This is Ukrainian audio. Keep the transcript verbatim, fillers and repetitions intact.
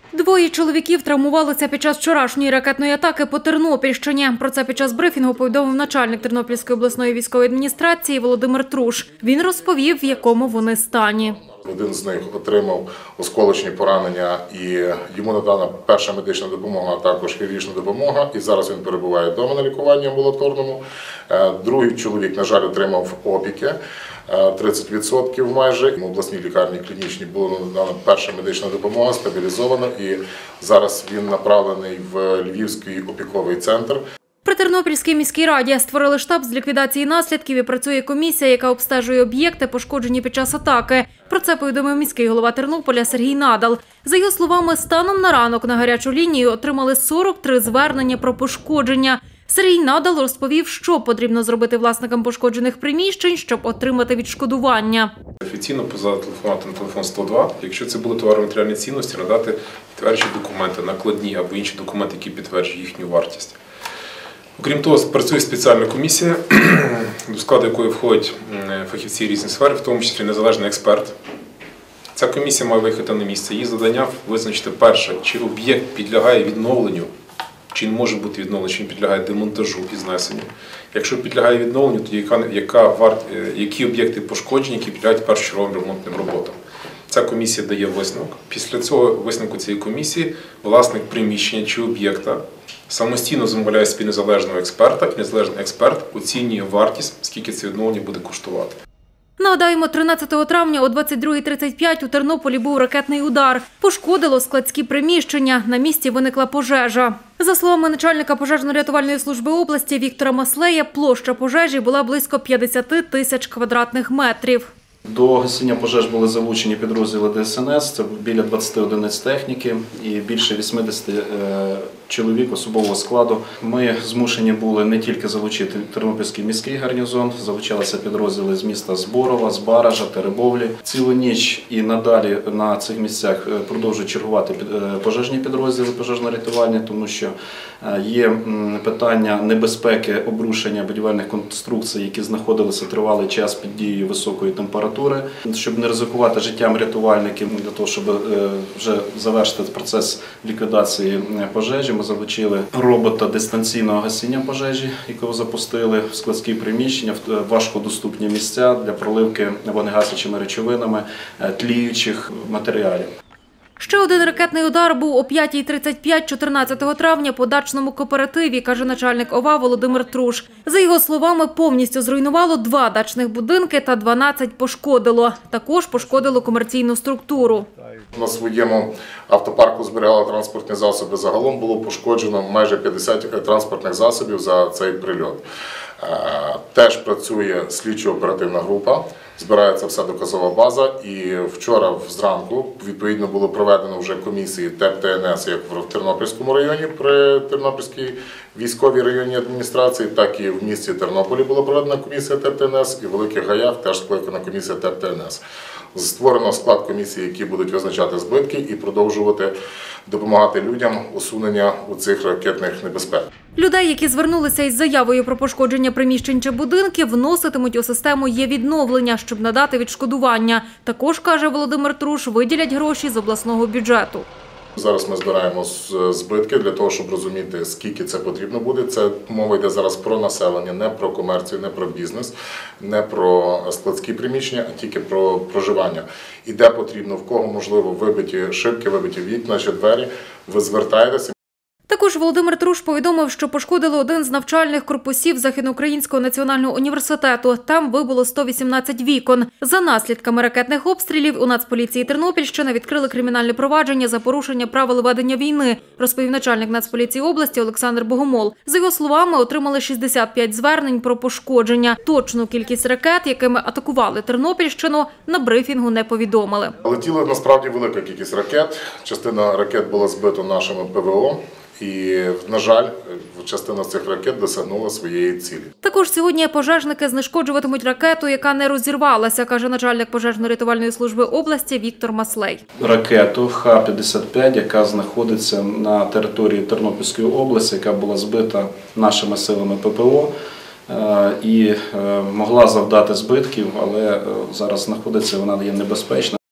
Двоє чоловіків травмувалися під час вчорашньої ракетної атаки по Тернопільщині. Про це під час брифінгу повідомив начальник Тернопільської обласної військової адміністрації Володимир Труш. Він розповів, в якому вони стані. Один з них отримав осколочні поранення і йому надана перша медична допомога, а також хірургічна допомога. І зараз він перебуває вдома на лікуванні амбулаторному. Другий чоловік, на жаль, отримав опіки. тридцять відсотків майже. В обласній лікарні клінічній була надана перша медична допомога, стабілізована, і зараз він направлений в Львівський опіковий центр. При Тернопільській міській раді створили штаб з ліквідації наслідків і працює комісія, яка обстежує об'єкти, пошкоджені під час атаки. Про це повідомив міський голова Тернополя Сергій Надал. За його словами, станом на ранок на гарячу лінію отримали сорок три звернення про пошкодження. Сергій Надал розповів, що потрібно зробити власникам пошкоджених приміщень, щоб отримати відшкодування. Офіційно позателефонувати на телефон сто два. Якщо це були товаро-матеріальні цінності, надати підтверджуючі документи, накладні або інші документи, які підтверджують їхню вартість. Окрім того, працює спеціальна комісія, до складу якої входять фахівці різних сфер, в тому числі незалежний експерт. Ця комісія має виїхати на місце. Її завдання визначити перше, чи об'єкт підлягає відновленню, чи він може бути відновлений, чи він підлягає демонтажу і знесенню. Якщо підлягає відновленню, то яка, яка варт, які об'єкти пошкоджені, які підлягають першочерговим ремонтним роботам. Ця комісія дає висновок. Після цього висновку цієї комісії власник приміщення чи об'єкта самостійно замовляє собі незалежного експерта, і незалежний експерт оцінює вартість, скільки це відновлення буде коштувати. Нагадаємо, тринадцятого травня о двадцять другій тридцять п'ять у Тернополі був ракетний удар. Пошкодило складські приміщення. На місці виникла пожежа. За словами начальника пожежно-рятувальної служби області Віктора Маслея, площа пожежі була близько п'ятдесят тисяч квадратних метрів. До гасіння пожеж були залучені підрозділи Де Ес Ен Ес, це біля двадцяти одиниць техніки і більше вісімдесят чоловік особового складу. Ми змушені були не тільки залучити Тернопільський міський гарнізон, залучалися підрозділи з міста Зборова, з Баража, Теребовлі. Цілу ніч і надалі на цих місцях продовжують чергувати пожежні підрозділи пожежно-рятувальні, тому що є питання небезпеки обрушення будівельних конструкцій, які знаходилися тривалий час під дією високої температури. Щоб не ризикувати життям рятувальників, для того, щоб вже завершити процес ліквідації пожежі, ми залучили робота дистанційного гасіння пожежі, якого запустили в складські приміщення, в важкодоступні місця для проливки вогнегасячими речовинами тліючих матеріалів. Ще один ракетний удар був о п'ятій тридцять п'ять чотирнадцятого травня по дачному кооперативі, каже начальник О В А Володимир Труш. За його словами, повністю зруйнувало два дачних будинки та дванадцять пошкодило. Також пошкодило комерційну структуру. На своєму автопарку зберігали транспортні засоби. Загалом було пошкоджено майже п'ятдесят транспортних засобів за цей прильот. Теж працює слідчо-оперативна група, збирається вся доказова база, і вчора зранку відповідно було проведено вже комісії Т Е П Те Ен Ес як в Тернопільському районі при Тернопільській військовій районній адміністрації, так і в місті Тернополі була проведена комісія Т Е П Те Ен Ес, і в Великих Гаях теж скликана комісія Т Е П Те Ен Ес. Створено склад комісії, які будуть визначати збитки і продовжувати допомагати людям усунення у цих ракетних небезпек. Людей, які звернулися із заявою про пошкодження приміщень чи будинків, вноситимуть у систему «Є-відновлення», щоб надати відшкодування. Також, каже Володимир Труш, виділять гроші з обласного бюджету. Зараз ми збираємо збитки для того, щоб розуміти, скільки це потрібно буде. Це мова йде зараз про населення, не про комерцію, не про бізнес, не про складські приміщення, а тільки про проживання. І де потрібно, в кого можливо вибиті шибки, вибиті вікна чи двері, ви звертаєтеся. Також Володимир Труш повідомив, що пошкодили один з навчальних корпусів Західноукраїнського національного університету. Там вибуло сто вісімнадцять вікон. За наслідками ракетних обстрілів у Нацполіції Тернопільщини відкрили кримінальне провадження за порушення правил ведення війни, розповів начальник Нацполіції області Олександр Богомол. За його словами, отримали шістдесят п'ять звернень про пошкодження. Точну кількість ракет, якими атакували Тернопільщину, на брифінгу не повідомили. Летіла насправді велика кількість ракет. Частина ракет була збита нашими Пе Ве О. І, на жаль, частина з цих ракет досягнула своєї цілі. Також сьогодні пожежники знешкоджуватимуть ракету, яка не розірвалася, каже начальник пожежно-рятувальної служби області Віктор Маслей. Ракету Х п'ятдесят п'ять, яка знаходиться на території Тернопільської області, яка була збита нашими силами Пе Пе О і могла завдати збитків, але зараз знаходиться, вона є небезпечна.